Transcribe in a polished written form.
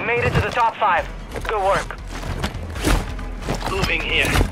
made it to the top 5. Good work. Moving here.